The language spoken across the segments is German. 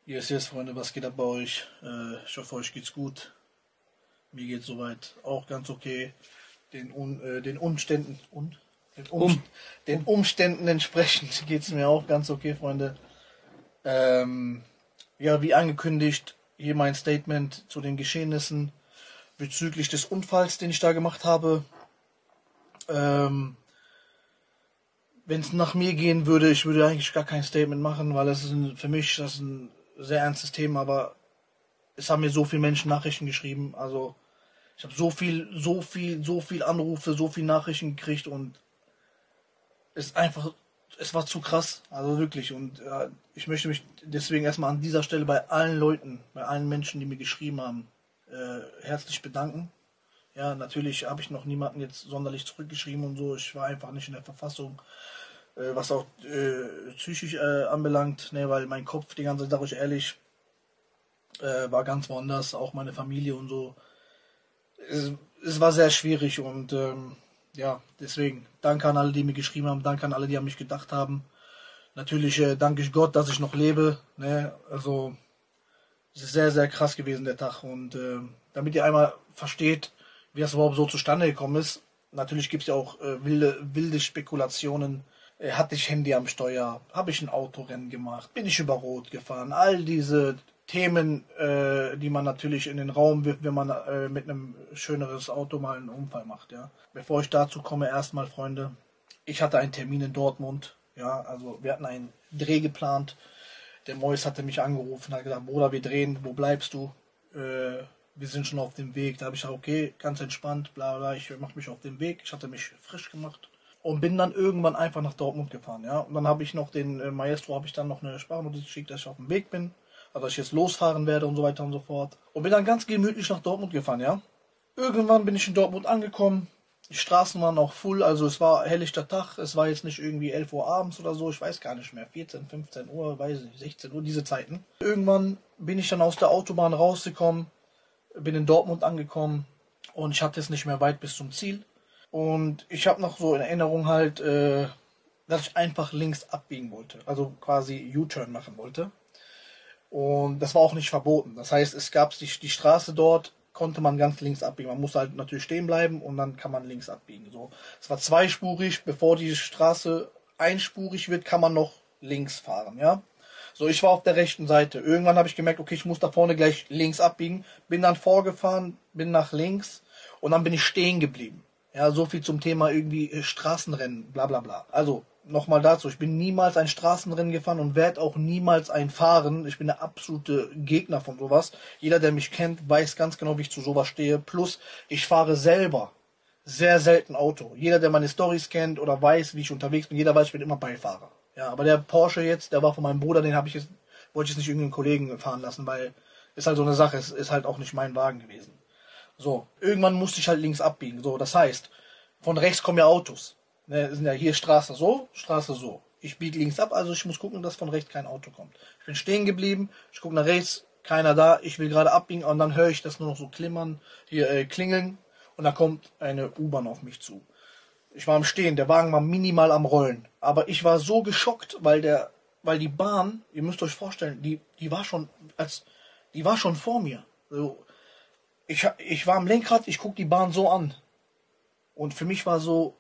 Yes, Freunde, was geht ab bei euch? Ich hoffe, euch geht's gut. Mir geht's soweit auch ganz okay. Den Umständen den Umständen entsprechend geht's mir auch ganz okay, Freunde. Ja, wie angekündigt, hier mein Statement zu den Geschehnissen bezüglich des Unfalls, den ich da gemacht habe. Wenn es nach mir gehen würde, ich würde eigentlich gar kein Statement machen, weil für mich das ist ein sehr ernstes Thema, aber es haben mir so viele Menschen Nachrichten geschrieben, also ich habe so viel Anrufe, so viele Nachrichten gekriegt und es war zu krass, also wirklich. Und ich möchte mich deswegen erstmal an dieser Stelle bei allen Leuten, bei allen Menschen, die mir geschrieben haben, herzlich bedanken. Ja, natürlich habe ich noch niemanden jetzt sonderlich zurückgeschrieben und so. Ich war einfach nicht in der Verfassung, was auch psychisch anbelangt, ne, weil mein Kopf die ganze Zeit, sag ich ehrlich, war ganz woanders, auch meine Familie und so. Es war sehr schwierig und ja, deswegen danke an alle, die mir geschrieben haben, danke an alle, die an mich gedacht haben. Natürlich danke ich Gott, dass ich noch lebe. Ne? Also es ist sehr, sehr krass gewesen, der Tag. Und damit ihr einmal versteht, wie das überhaupt so zustande gekommen ist, natürlich gibt es ja auch wilde Spekulationen. Hatte ich Handy am Steuer? Habe ich ein Autorennen gemacht? Bin ich über Rot gefahren? All diese Themen, die man natürlich in den Raum wirft, wenn man mit einem schöneres Auto mal einen Unfall macht. Ja. Bevor ich dazu komme, erstmal, Freunde, ich hatte einen Termin in Dortmund. Ja, also wir hatten einen Dreh geplant. Der Mois hatte mich angerufen, hat gesagt, Bruder, wir drehen, wo bleibst du? Wir sind schon auf dem Weg. Da habe ich gesagt, okay, ganz entspannt, bla bla, ich mache mich auf den Weg. Ich hatte mich frisch gemacht und bin dann irgendwann einfach nach Dortmund gefahren. Ja, und dann habe ich noch den Maestro, habe ich dann noch eine Sprachnotiz geschickt, dass ich auf dem Weg bin. Also dass ich jetzt losfahren werde und so weiter und so fort. Und bin dann ganz gemütlich nach Dortmund gefahren, ja. Irgendwann bin ich in Dortmund angekommen. Die Straßen waren auch voll, also es war helllichter Tag. Es war jetzt nicht irgendwie 11 Uhr abends oder so, ich weiß gar nicht mehr. 14, 15 Uhr, weiß ich nicht, 16 Uhr, diese Zeiten. Irgendwann bin ich dann aus der Autobahn rausgekommen, bin in Dortmund angekommen und ich hatte es nicht mehr weit bis zum Ziel. Und ich habe noch so in Erinnerung halt, dass ich einfach links abbiegen wollte. Also quasi U-Turn machen wollte. Und das war auch nicht verboten. Das heißt, es gab die Straße dort, konnte man ganz links abbiegen. Man musste halt natürlich stehen bleiben und dann kann man links abbiegen. So, es war zweispurig, bevor die Straße einspurig wird, kann man noch links fahren, ja. So, ich war auf der rechten Seite. Irgendwann habe ich gemerkt, okay, ich muss da vorne gleich links abbiegen. Bin dann vorgefahren, bin nach links und dann bin ich stehen geblieben. Ja, so viel zum Thema irgendwie Straßenrennen, bla bla bla. Also, nochmal dazu, ich bin niemals ein Straßenrennen gefahren und werde auch niemals ein fahren. Ich bin der absolute Gegner von sowas. Jeder, der mich kennt, weiß ganz genau, wie ich zu sowas stehe. Plus, ich fahre selber sehr selten Auto. Jeder, der meine Storys kennt oder weiß, wie ich unterwegs bin, jeder weiß, ich bin immer Beifahrer. Ja, aber der Porsche jetzt, der war von meinem Bruder, wollte ich jetzt nicht irgendeinen Kollegen fahren lassen, weil ist halt so eine Sache, es ist halt auch nicht mein Wagen gewesen. So, irgendwann musste ich halt links abbiegen. So, das heißt, von rechts kommen ja Autos. Ne, sind ja hier Straße so, Straße so. Ich biege links ab, also ich muss gucken, dass von rechts kein Auto kommt. Ich bin stehen geblieben, ich gucke nach rechts, keiner da, ich will gerade abbiegen und dann höre ich das nur noch so klimmern, hier klingeln und da kommt eine U-Bahn auf mich zu. Ich war am Stehen, der Wagen war minimal am Rollen, aber ich war so geschockt, weil die Bahn, ihr müsst euch vorstellen, die war schon vor mir. So, ich war am Lenkrad, ich gucke die Bahn so an und für mich war so,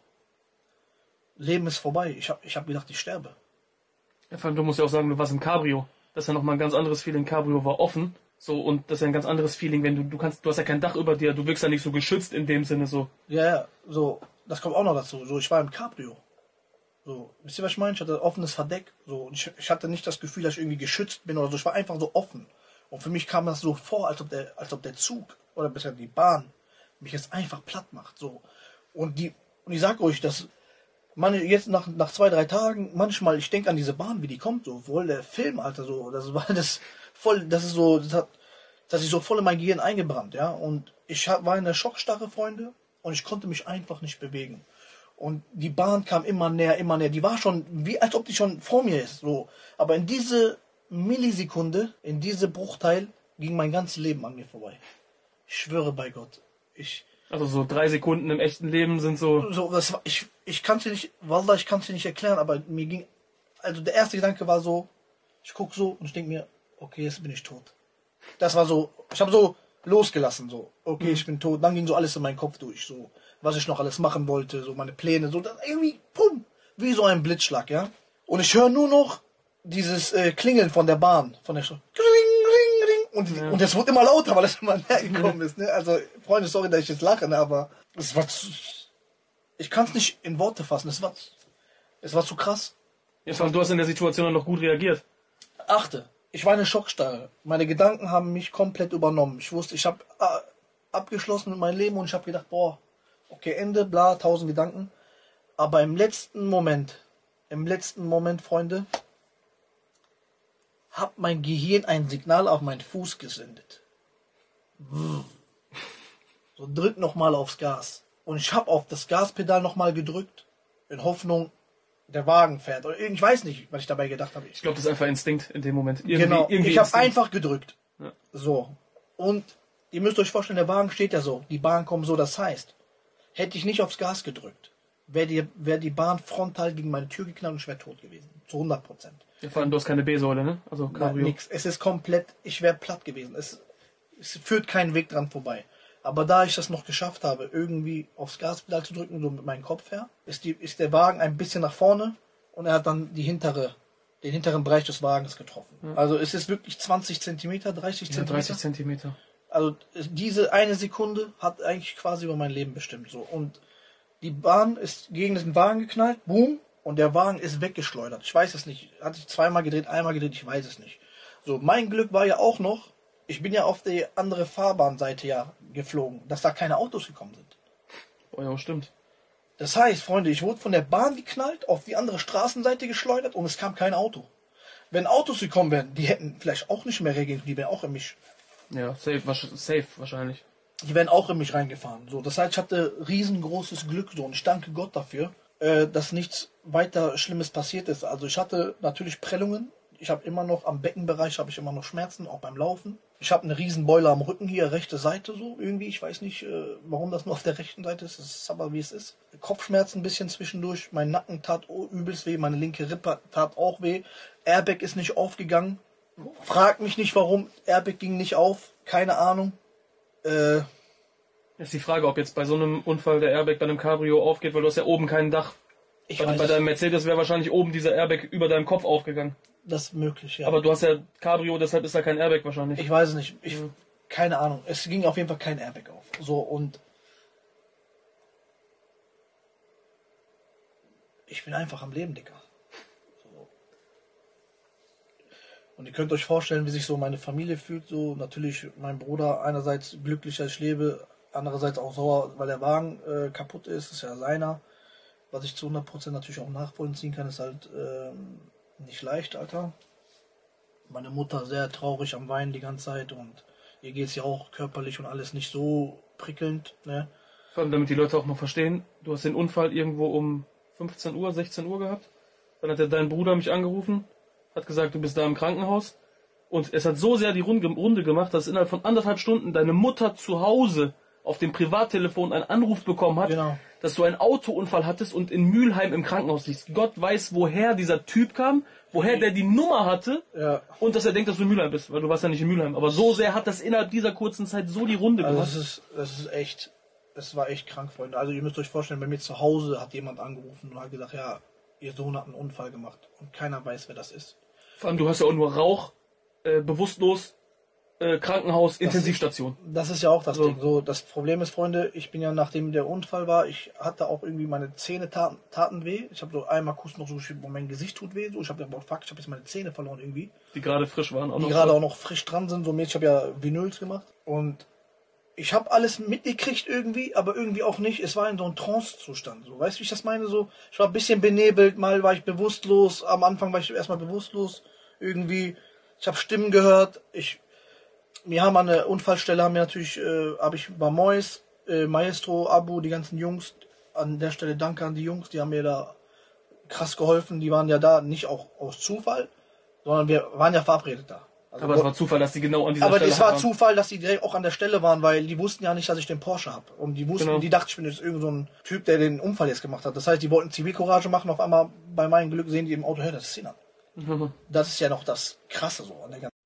Leben ist vorbei. Ich hab gedacht, ich sterbe. Ja, vor allem, du musst ja auch sagen, du warst im Cabrio. Das ist ja nochmal ein ganz anderes Feeling. Cabrio war offen. So, und das ist ja ein ganz anderes Feeling, wenn du hast ja kein Dach über dir, du wirkst ja nicht so geschützt in dem Sinne, so. Ja, so, das kommt auch noch dazu. So, ich war im Cabrio. So, wisst ihr, was ich meine? Ich hatte offenes Verdeck. So, und ich hatte nicht das Gefühl, dass ich irgendwie geschützt bin oder so. Ich war einfach so offen. Und für mich kam das so vor, als ob der Zug oder besser die Bahn mich jetzt einfach platt macht. So. Und ich sag euch, jetzt nach 2, 3 Tagen, manchmal, ich denke an diese Bahn, wie die kommt, so voll der Film, Alter, so, das hat sich so voll in mein Gehirn eingebrannt, ja, und ich war in der Schockstarre, Freunde, und ich konnte mich einfach nicht bewegen. Und die Bahn kam immer näher, die war schon, wie als ob die schon vor mir ist, so, aber in diese Millisekunde, in diese Bruchteil, ging mein ganzes Leben an mir vorbei. Ich schwöre bei Gott, Also so 3 Sekunden im echten Leben sind so... Ich kann es dir nicht, Wallah, ich kann es dir nicht erklären, aber also der erste Gedanke war so, ich gucke so und ich denke mir, okay, jetzt bin ich tot. Das war so, ich habe so losgelassen, so, okay, ich bin tot. Dann ging so alles in meinen Kopf durch, so, was ich noch alles machen wollte, so meine Pläne, so, das irgendwie, pum, wie so ein Blitzschlag, ja. Und ich höre nur noch dieses Klingeln von der Bahn, von der Stadt. Und das wird immer lauter, weil es immer näher gekommen ist, ne. Also, Freunde, sorry, dass ich jetzt lache, ne, aber es war ich kann es nicht in Worte fassen, es war zu krass. Ja, vor allem, du hast in der Situation dann noch gut reagiert. Achte, ich war eine Schockstarre. Meine Gedanken haben mich komplett übernommen. Ich wusste, ich habe abgeschlossen mit meinem Leben und ich habe gedacht, boah, okay, Ende, bla, 1000 Gedanken. Aber im letzten Moment, Freunde, hat mein Gehirn ein Signal auf meinen Fuß gesendet. So, drück nochmal aufs Gas. Und ich habe auf das Gaspedal nochmal gedrückt, in Hoffnung, der Wagen fährt. Oder ich weiß nicht, was ich dabei gedacht habe. Ich glaube, das ist einfach Instinkt in dem Moment. Genau, ich habe einfach gedrückt. Ja. So. Und ihr müsst euch vorstellen, der Wagen steht ja so. Die Bahn kommt so, das heißt, hätte ich nicht aufs Gas gedrückt, wäre die Bahn frontal gegen meine Tür geknallt und ich wäre tot gewesen. Zu 100%. Ja, vor allem, du hast keine B-Säule, ne? Also Cabrio. Nix. Es ist komplett, ich wäre platt gewesen. Es führt keinen Weg dran vorbei. Aber da ich das noch geschafft habe, irgendwie aufs Gaspedal zu drücken, so mit meinem Kopf her, ist der Wagen ein bisschen nach vorne und er hat dann den hinteren Bereich des Wagens getroffen. Ja. Also es ist wirklich 20 Zentimeter, 30 Zentimeter. 30 Zentimeter. Also diese eine Sekunde hat eigentlich quasi über mein Leben bestimmt. So. Und die Bahn ist gegen den Wagen geknallt, boom, und der Wagen ist weggeschleudert. Ich weiß es nicht. Hat sich zweimal gedreht, einmal gedreht, ich weiß es nicht. So, mein Glück war ja auch noch, ich bin ja auf die andere Fahrbahnseite ja geflogen, dass da keine Autos gekommen sind. Oh ja, stimmt. Das heißt, Freunde, ich wurde von der Bahn geknallt, auf die andere Straßenseite geschleudert und es kam kein Auto. Wenn Autos gekommen wären, die hätten vielleicht auch nicht mehr reagiert, die wären auch in mich. Ja, safe wahrscheinlich. Die wären auch in mich reingefahren. So, das heißt, ich hatte riesengroßes Glück so und ich danke Gott dafür, dass nichts weiter Schlimmes passiert ist. Also ich hatte natürlich Prellungen. Ich habe immer noch am Beckenbereich habe ich immer noch Schmerzen, auch beim Laufen. Ich habe eine riesen Beule am Rücken hier, rechte Seite so irgendwie. Ich weiß nicht, warum das nur auf der rechten Seite ist. Das ist aber wie es ist. Kopfschmerzen ein bisschen zwischendurch. Mein Nacken tat übelst weh. Meine linke Rippe tat auch weh. Airbag ist nicht aufgegangen. Frag mich nicht warum. Airbag ging nicht auf. Keine Ahnung. Ist die Frage, ob jetzt bei so einem Unfall der Airbag bei einem Cabrio aufgeht, weil du hast ja oben kein Dach. Bei deinem Mercedes wäre wahrscheinlich oben dieser Airbag über deinem Kopf aufgegangen. Das ist möglich, ja. Aber du hast ja Cabrio, deshalb ist da kein Airbag wahrscheinlich. Ich weiß es nicht. Keine Ahnung. Es ging auf jeden Fall kein Airbag auf. So, und ich bin einfach am Leben, Digga. So. Und ihr könnt euch vorstellen, wie sich so meine Familie fühlt. So, natürlich mein Bruder einerseits glücklich, dass ich lebe, andererseits auch sauer, weil der Wagen kaputt ist. Das ist ja seiner. Was ich zu 100% natürlich auch nachvollziehen kann, ist halt nicht leicht, Alter. Meine Mutter sehr traurig am Weinen die ganze Zeit und ihr geht es ja auch körperlich und alles nicht so prickelnd, ne? Vor allem, damit die Leute auch mal verstehen, du hast den Unfall irgendwo um 15 Uhr, 16 Uhr gehabt. Dann hat dein Bruder mich angerufen, hat gesagt, du bist da im Krankenhaus. Und es hat so sehr die Runde gemacht, dass innerhalb von 1,5 Stunden deine Mutter zu Hause auf dem Privattelefon einen Anruf bekommen hat, Genau. Dass du einen Autounfall hattest und in Mülheim im Krankenhaus liegst. Gott weiß, woher dieser Typ kam, woher der die Nummer hatte und dass er denkt, dass du in Mülheim bist, weil du warst ja nicht in Mülheim. Aber so sehr hat das innerhalb dieser kurzen Zeit so die Runde gemacht. Das war echt krank, Freunde. Also ihr müsst euch vorstellen, bei mir zu Hause hat jemand angerufen und hat gesagt, ja, ihr Sohn hat einen Unfall gemacht und keiner weiß, wer das ist. Vor allem, du hast ja auch nur Rauch, bewusstlos, Krankenhaus, Intensivstation. Das ist ja auch das Ding. So, das Problem ist, Freunde, ich bin ja, nachdem der Unfall war, ich hatte auch irgendwie meine Zähne taten weh. Ich habe so einmal kurz noch so, wo mein Gesicht tut weh. So, ich habe gedacht, fuck, ich habe jetzt meine Zähne verloren irgendwie. Die gerade frisch waren. Die gerade auch noch frisch dran sind. So, ich habe ja Vinyls gemacht. Und ich habe alles mitgekriegt irgendwie, aber irgendwie auch nicht. Es war in so einem Trance-Zustand. So, weißt du, wie ich das meine? So, ich war ein bisschen benebelt, mal war ich bewusstlos. Am Anfang war ich erstmal bewusstlos. Irgendwie, ich habe Stimmen gehört. Wir haben an der Unfallstelle, war Mois, Maestro, Abu, die ganzen Jungs. An der Stelle danke an die Jungs, die haben mir da krass geholfen. Die waren ja da nicht auch aus Zufall, sondern wir waren ja verabredet da. Also aber es war Zufall, dass die genau an dieser Stelle waren. Aber es war Zufall, dass die direkt auch an der Stelle waren, weil die wussten ja nicht, dass ich den Porsche habe. Und die wussten, die dachten, ich bin jetzt irgend so ein Typ, der den Unfall jetzt gemacht hat. Das heißt, die wollten Zivilcourage machen. Auf einmal bei meinem Glück sehen die im Auto, hey, das ist Sinan. Das ist ja noch das Krasse so an der ganzen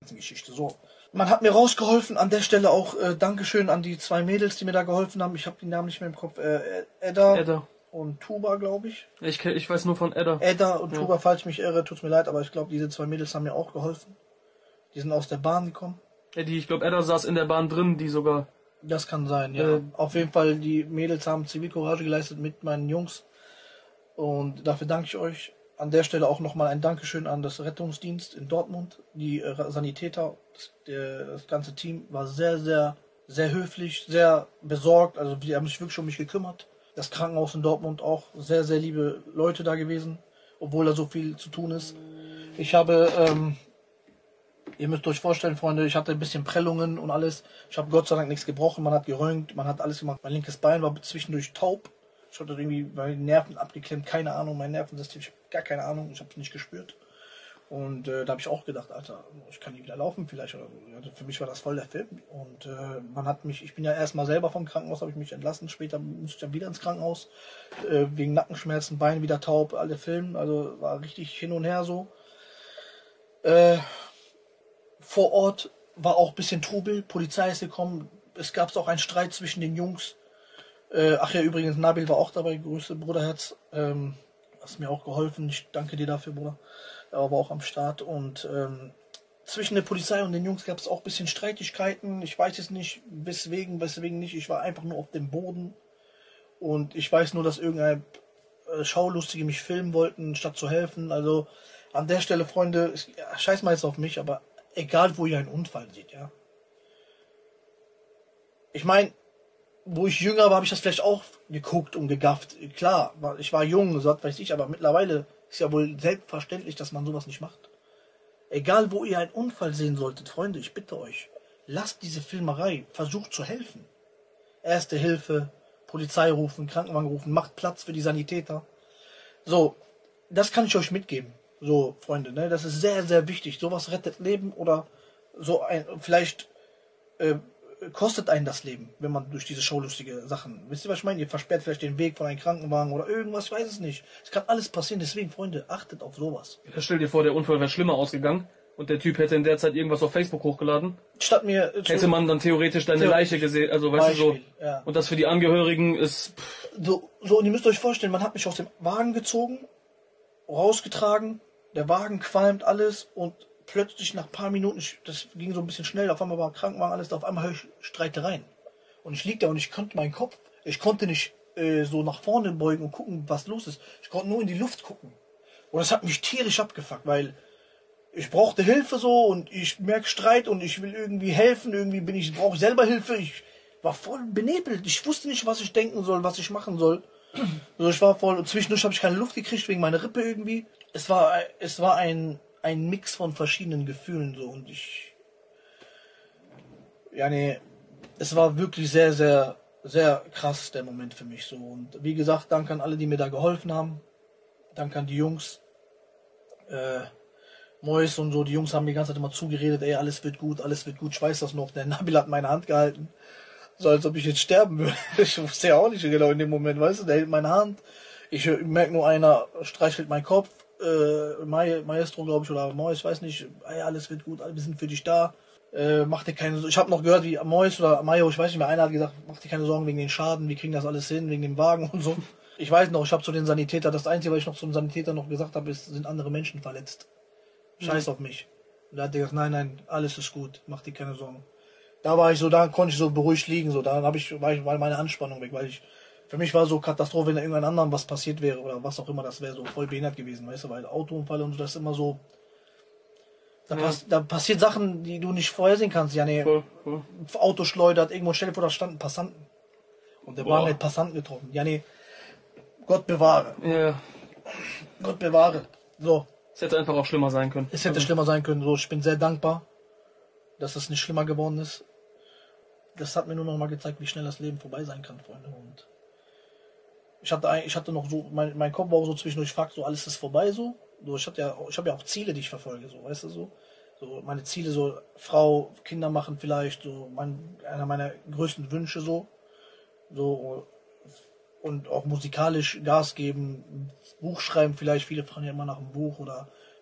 Geschichte. So. Man hat mir rausgeholfen, an der Stelle auch Dankeschön an die 2 Mädels, die mir da geholfen haben. Ich habe die Namen nicht mehr im Kopf. Edda und Tuba, glaube ich. Ich weiß nur von Edda. Edda und Tuba, falls ich mich irre, tut's mir leid, aber ich glaube, diese 2 Mädels haben mir auch geholfen. Die sind aus der Bahn gekommen. Ich glaube, Edda saß in der Bahn drin, die sogar... Das kann sein, ja. Auf jeden Fall, die Mädels haben Zivilcourage geleistet mit meinen Jungs. Und dafür danke ich euch. An der Stelle auch nochmal ein Dankeschön an das Rettungsdienst in Dortmund. Die Sanitäter, das ganze Team war sehr, sehr, sehr höflich, sehr besorgt. Also die haben sich wirklich um mich gekümmert. Das Krankenhaus in Dortmund auch sehr, sehr liebe Leute da gewesen, obwohl da so viel zu tun ist. Ich habe, ihr müsst euch vorstellen, Freunde, ich hatte ein bisschen Prellungen und alles. Ich habe Gott sei Dank nichts gebrochen, man hat geröntgt, man hat alles gemacht. Mein linkes Bein war zwischendurch taub. Ich hatte irgendwie meine Nerven abgeklemmt, keine Ahnung, mein Nervensystem, ich habe gar keine Ahnung, ich habe es nicht gespürt. Und da habe ich auch gedacht, Alter, ich kann nie wieder laufen vielleicht. Oder so. Also für mich war das voll der Film. Und man hat mich, ich bin ja erstmal selber vom Krankenhaus, habe ich mich entlassen, später musste ich dann wieder ins Krankenhaus, wegen Nackenschmerzen, Bein wieder taub, alle Filme, also war richtig hin und her so. Vor Ort war auch ein bisschen Trubel, Polizei ist gekommen, es gab auch einen Streit zwischen den Jungs. Ach ja, übrigens, Nabil war auch dabei, Grüße, Bruderherz. Hast mir auch geholfen, ich danke dir dafür, Bruder. Er war auch am Start. Und zwischen der Polizei und den Jungs gab es auch ein bisschen Streitigkeiten. Ich weiß es nicht, weswegen nicht. Ich war einfach nur auf dem Boden. Und ich weiß nur, dass irgendein Schaulustige mich filmen wollten, statt zu helfen. Also an der Stelle, Freunde, scheiß mal jetzt auf mich, aber egal, wo ihr einen Unfall seht, ja. Ich meine, wo ich jünger war, habe ich das vielleicht auch geguckt und gegafft. Klar, ich war jung, so was weiß ich, aber mittlerweile ist ja wohl selbstverständlich, dass man sowas nicht macht. Egal, wo ihr einen Unfall sehen solltet, Freunde, ich bitte euch, lasst diese Filmerei, versucht zu helfen. Erste Hilfe, Polizei rufen, Krankenwagen rufen, macht Platz für die Sanitäter. So, das kann ich euch mitgeben. So, Freunde, ne, das ist sehr, sehr wichtig. Sowas rettet Leben oder so ein, vielleicht kostet einen das Leben, wenn man durch diese schaulustige Sachen, wisst ihr, was ich meine? Ihr versperrt vielleicht den Weg von einem Krankenwagen oder irgendwas, ich weiß es nicht. Es kann alles passieren, deswegen, Freunde, achtet auf sowas. Ja, stell dir vor, der Unfall wäre schlimmer ausgegangen und der Typ hätte in der Zeit irgendwas auf Facebook hochgeladen. Statt mir... Hätte man dann theoretisch deine Leiche gesehen, also weißt Beispiel, du so. ja. Und das für die Angehörigen ist... So, und ihr müsst euch vorstellen, man hat mich aus dem Wagen gezogen, rausgetragen, der Wagen qualmt alles und plötzlich nach ein paar Minuten, das ging so ein bisschen schnell, auf einmal war Krankenwagen, alles, auf einmal höre ich Streitereien. Und ich lieg da und ich konnte meinen Kopf, ich konnte nicht so nach vorne beugen und gucken, was los ist. Ich konnte nur in die Luft gucken. Und das hat mich tierisch abgefuckt, weil ich brauchte Hilfe so und ich merke Streit und ich will irgendwie helfen, irgendwie brauche selber Hilfe. Ich war voll benebelt. Ich wusste nicht, was ich denken soll, was ich machen soll. Also ich war voll, zwischendurch habe ich keine Luft gekriegt wegen meiner Rippe irgendwie. Es war ein Mix von verschiedenen Gefühlen so und es war wirklich sehr, sehr, sehr krass der Moment für mich so und wie gesagt, danke an alle, die mir da geholfen haben, danke an die Jungs, Mois und so, die Jungs haben die ganze Zeit immer zugeredet, ey, alles wird gut, ich weiß das noch, der Nabil hat meine Hand gehalten, so als ob ich jetzt sterben würde, ich wusste ja auch nicht genau in dem Moment, weißt du, der hält meine Hand, ich merke nur, einer streichelt meinen Kopf, Maestro, glaube ich, oder Mois, ich weiß nicht, ey, alles wird gut, wir sind für dich da, mach dir keine Sorgen. Ich habe noch gehört, wie Mois oder Mayo, ich weiß nicht mehr, einer hat gesagt, mach dir keine Sorgen wegen den Schaden, wir kriegen das alles hin, wegen dem Wagen und so. Ich weiß noch, ich habe zu den Sanitäter, das Einzige, was ich noch zum Sanitäter noch gesagt habe, ist, sind andere Menschen verletzt. Scheiß auf mich. Und da hat er gesagt, nein, alles ist gut, mach dir keine Sorgen. Da konnte ich so beruhigt liegen, so, war meine Anspannung weg, weil für mich war so Katastrophe, wenn da irgendeinem anderen was passiert wäre oder was auch immer, das wäre so voll behindert gewesen, weißt du, weil Autounfall und so, das ist immer so, da passiert Sachen, die du nicht vorhersehen kannst, ja, nee, Auto schleudert, irgendwo, stell dir vor, da standen Passanten und der Wagen hat Passanten getroffen, ja, nee, Gott bewahre. Ja. Gott bewahre. So. Es hätte einfach auch schlimmer sein können. Es hätte schlimmer sein können, so, ich bin sehr dankbar, dass es nicht schlimmer geworden ist. Das hat mir nur noch mal gezeigt, wie schnell das Leben vorbei sein kann, Freunde, und ich hatte noch so, mein Kopf war auch so zwischendurch, fragt so, alles ist vorbei so. Ich habe ja auch Ziele, die ich verfolge, so, weißt du, so. So meine Ziele, so Frau, Kinder machen vielleicht, so einer meiner größten Wünsche so. So und auch musikalisch Gas geben, Buch schreiben vielleicht, viele fragen ja immer nach einem Buch oder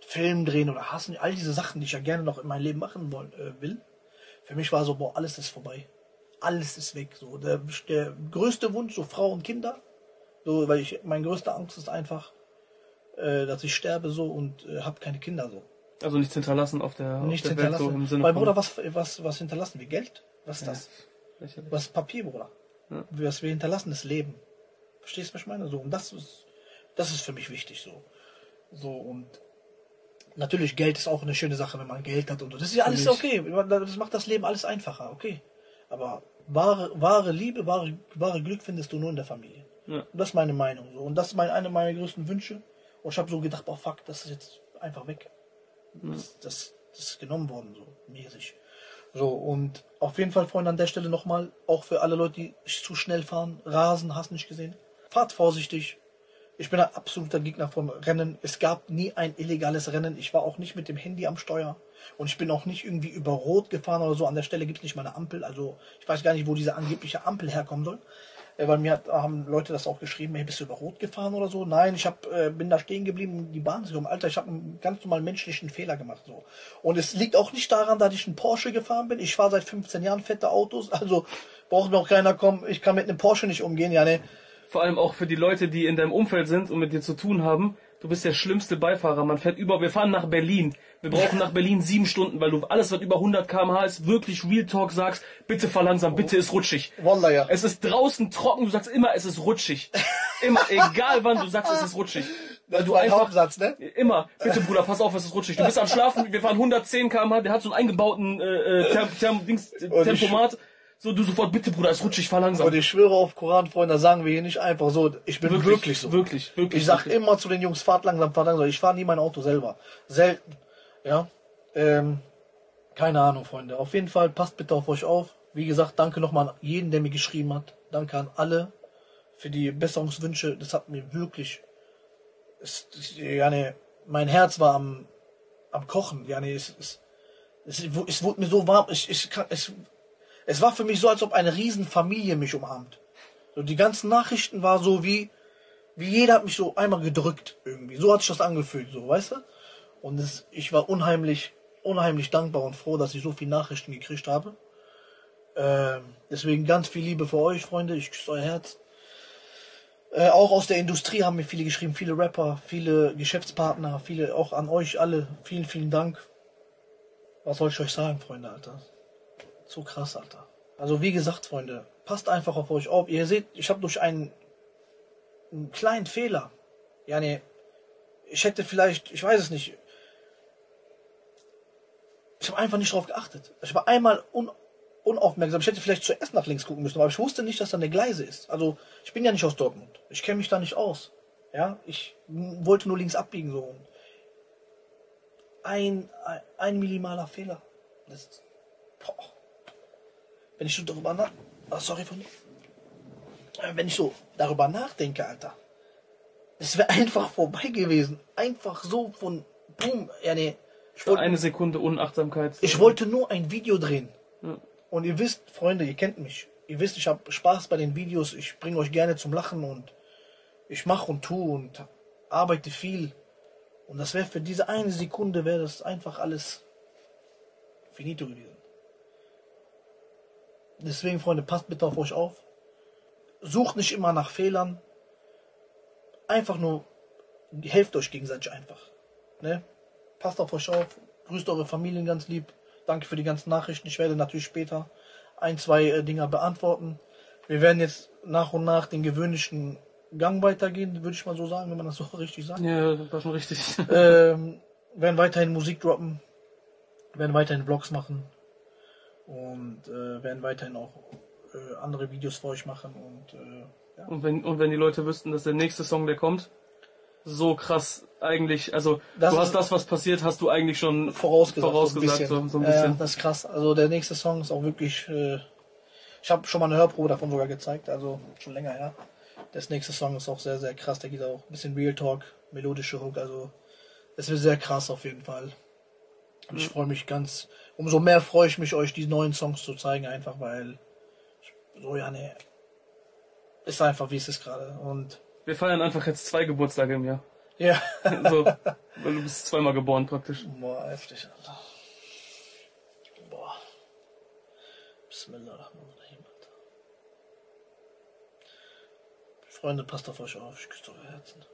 Film drehen oder hassen, all diese Sachen, die ich ja gerne noch in meinem Leben machen will. Für mich war so, boah, alles ist vorbei. Alles ist weg. So, der größte Wunsch, so Frau und Kinder. So, weil meine größte Angst ist einfach, dass ich sterbe so und habe keine Kinder so. Also nichts hinterlassen auf der Welt so im Sinne. Weil Bruder, was hinterlassen wir? Geld? Was ist das? Lächerlich. Was ist Papier, Bruder? Ja. Was wir hinterlassen, ist Leben. Verstehst du, was ich meine? So, und das ist für mich wichtig so. So, und natürlich, Geld ist auch eine schöne Sache, wenn man Geld hat und so. Das ist ja alles okay. Das macht das Leben alles einfacher, okay. Aber wahre Liebe, wahre Glück findest du nur in der Familie. Ja. Und das ist meine Meinung so. Und das ist eine meiner größten Wünsche. Und ich habe so gedacht, boah, fuck, das ist jetzt einfach weg. Das ist genommen worden, so mäßig. So, und auf jeden Fall, Freunde, an der Stelle nochmal, auch für alle Leute, die zu schnell fahren, rasen, hast nicht gesehen. Fahrt vorsichtig. Ich bin ein absoluter Gegner von Rennen. Es gab nie ein illegales Rennen. Ich war auch nicht mit dem Handy am Steuer. Und ich bin auch nicht irgendwie über Rot gefahren oder so. An der Stelle gibt es nicht mal eine Ampel. Also ich weiß gar nicht, wo diese angebliche Ampel herkommen soll. Weil mir haben Leute das auch geschrieben, hey, bist du über Rot gefahren oder so? Nein, ich bin da stehen geblieben, die Bahn ist gekommen. Alter, ich habe einen ganz normalen menschlichen Fehler gemacht. So. Und es liegt auch nicht daran, dass ich einen Porsche gefahren bin. Ich fahre seit 15 Jahren fette Autos. Also braucht mir auch keiner kommen, ich kann mit einem Porsche nicht umgehen. Ja, ne. Vor allem auch für die Leute, die in deinem Umfeld sind und mit dir zu tun haben. Du bist der schlimmste Beifahrer. Wir fahren nach Berlin. Wir brauchen nach Berlin 7 Stunden, weil du alles, was über 100 km/h ist, wirklich Real Talk sagst, bitte fahr langsam, bitte ist rutschig. Wallah, ja. Es ist draußen trocken, du sagst immer, es ist rutschig. Immer, egal wann du sagst, es ist rutschig. Weil du einfach Hauptsatz, ne? Immer, bitte Bruder, pass auf, es ist rutschig. Du bist am Schlafen, wir fahren 110 km/h, der hat so einen eingebauten Tempomat. So, du sofort, bitte Bruder, es rutschig, fahr langsam. Aber ich schwöre auf Koran, Freunde, sagen wir hier nicht einfach so. Ich bin wirklich so. Wirklich. Ich sag immer zu den Jungs, fahrt langsam, fahr langsam. Ich fahre nie mein Auto selber. Selten. Ja. Keine Ahnung, Freunde. Auf jeden Fall, passt bitte auf euch auf. Wie gesagt, danke nochmal an jeden, der mir geschrieben hat. Danke an alle für die Besserungswünsche. Das hat mir wirklich... mein Herz war am Kochen. Es wurde mir so warm. Es war für mich so, als ob eine Riesenfamilie mich umarmt. So, die ganzen Nachrichten war so wie jeder hat mich so einmal gedrückt irgendwie. So hat sich das angefühlt, so, weißt du? Und ich war unheimlich dankbar und froh, dass ich so viele Nachrichten gekriegt habe. Deswegen ganz viel Liebe für euch, Freunde. Ich küsse euer Herz. Auch aus der Industrie haben mir viele geschrieben, viele Rapper, viele Geschäftspartner, viele auch an euch alle. Vielen, vielen Dank. Was soll ich euch sagen, Freunde, Alter? So krass, Alter. Also wie gesagt, Freunde, passt einfach auf euch auf. Ihr seht, ich habe durch einen kleinen Fehler, ich hätte vielleicht, ich weiß es nicht, ich habe einfach nicht drauf geachtet. Ich war einmal unaufmerksam. Ich hätte vielleicht zuerst nach links gucken müssen, aber ich wusste nicht, dass da eine Gleise ist. Also ich bin ja nicht aus Dortmund. Ich kenne mich da nicht aus. Ja, ich wollte nur links abbiegen so. Ein minimaler Fehler. Wenn ich so darüber nachdenke, Alter, es wäre einfach vorbei gewesen. Einfach so von boom. Eine Sekunde Unachtsamkeit. Ich wollte nur ein Video drehen. Ja. Und ihr wisst, Freunde, ihr kennt mich. Ihr wisst, ich habe Spaß bei den Videos. Ich bringe euch gerne zum Lachen und ich mache und tue und arbeite viel. Und das wäre für diese eine Sekunde, wäre das einfach alles finito gewesen. Deswegen, Freunde, passt bitte auf euch auf. Sucht nicht immer nach Fehlern. Einfach nur, helft euch gegenseitig einfach. Ne? Passt auf euch auf. Grüßt eure Familien ganz lieb. Danke für die ganzen Nachrichten. Ich werde natürlich später 1-2 Dinger beantworten. Wir werden jetzt nach und nach den gewöhnlichen Gang weitergehen, würde ich mal so sagen, wenn man das so richtig sagt. Ja, das war schon richtig. Werden weiterhin Musik droppen. Werden weiterhin Vlogs machen. Und werden weiterhin auch andere Videos für euch machen. Ja. Und wenn die Leute wüssten, dass der nächste Song, der kommt, so krass eigentlich, also du hast das, was passiert, hast du eigentlich schon vorausgesagt so ein bisschen. Ja, das ist krass. Also der nächste Song ist auch wirklich, ich habe schon mal eine Hörprobe davon sogar gezeigt, also schon länger her. Das nächste Song ist auch sehr, sehr krass, der geht auch ein bisschen Real Talk, melodische Hook, also es wird sehr krass auf jeden Fall. Und ich freue mich umso mehr freue ich mich, euch die neuen Songs zu zeigen, einfach weil ist einfach wie es ist gerade. Und wir feiern einfach jetzt 2 Geburtstage im Jahr. Ja. So, weil du bist zweimal geboren praktisch. Boah, heftig, Alter. Boah. Bismillahirrahmanirrahim. Freunde, passt auf euch auf. Ich küsse eure Herzen.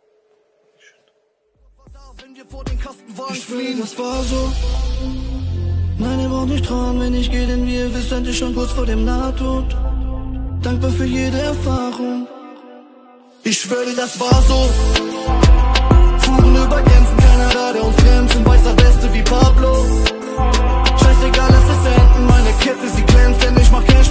Wenn wir vor den Kastenwagen fliehen, das war so. Nein, ihr braucht nicht trauen, wenn ich gehe, denn wie ihr wisst, seid ihr schon kurz vor dem Nahtod. Dankbar für jede Erfahrung. Ich schwöre, das war so. Fuhren über Grenzen, keiner da, der uns grenzt. Ein weißer Weste wie Pablo. Scheißegal, lass es enden, meine Kette, sie glänzt, denn ich mach Cash